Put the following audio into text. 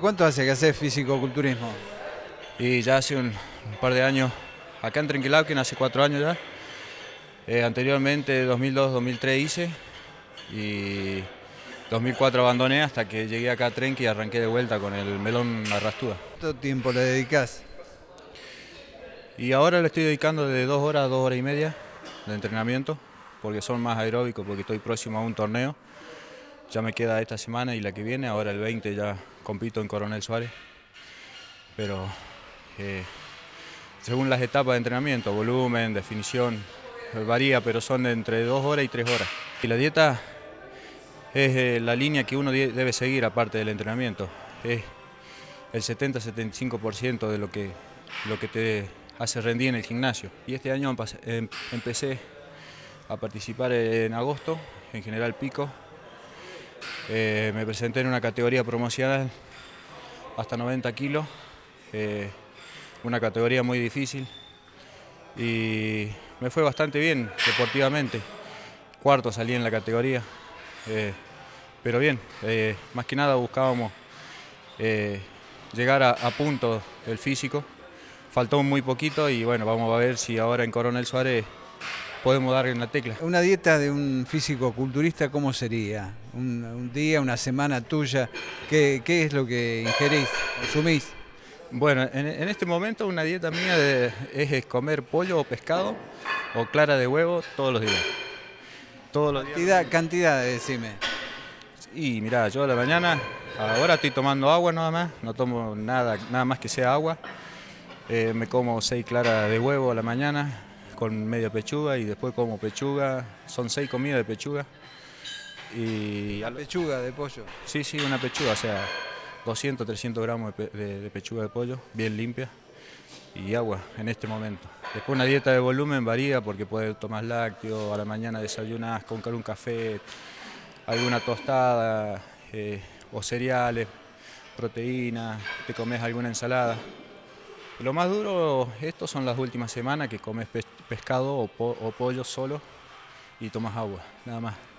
cuánto hace que haces fisicoculturismo? Y ya hace un par de años, acá en Trenquelauquen hace 4 años ya. Anteriormente 2002-2003 hice y 2004 abandoné hasta que llegué acá a Trenque y arranqué de vuelta con el melón Arrastuda. ¿Cuánto tiempo le dedicás? Y ahora le estoy dedicando de 2 horas a 2 horas y media de entrenamiento, porque son más aeróbicos, porque estoy próximo a un torneo. Ya me queda esta semana y la que viene, ahora el 20 ya compito en Coronel Suárez. Pero según las etapas de entrenamiento, volumen, definición, varía, pero son de entre 2 horas y 3 horas. Y la dieta es la línea que uno debe seguir aparte del entrenamiento. Es el 70-75% de lo que te hace rendir en el gimnasio. Y este año empecé a participar en agosto, en General Pico. Me presenté en una categoría promocional hasta 90 kilos, una categoría muy difícil y me fue bastante bien deportivamente. Cuarto salí en la categoría, pero bien, más que nada buscábamos llegar a punto del físico. Faltó muy poquito y bueno, vamos a ver si ahora en Coronel Suárez podemos dar en la tecla. Una dieta de un físico-culturista, ¿cómo sería? Un día, una semana tuya, ¿qué es lo que ingerís, consumís? Bueno, en este momento una dieta mía es comer pollo o pescado o clara de huevo todos los días. Todos los días. Cantidad, decime. Y mirá, yo a la mañana, ahora estoy tomando agua nada más, no tomo nada más que sea agua. Me como 6 claras de huevo a la mañana con media pechuga y después como pechuga, son 6 comidas de pechuga. Y La pechuga de pollo. sí, una pechuga, o sea, 200-300 gramos de pechuga de pollo, bien limpia, y agua en este momento. Después una dieta de volumen varía porque puedes tomar lácteos, a la mañana desayunas con un café, alguna tostada o cereales, proteínas, te comes alguna ensalada. Lo más duro, estos son las últimas semanas que comes pescado o pollo solo y tomas agua, nada más.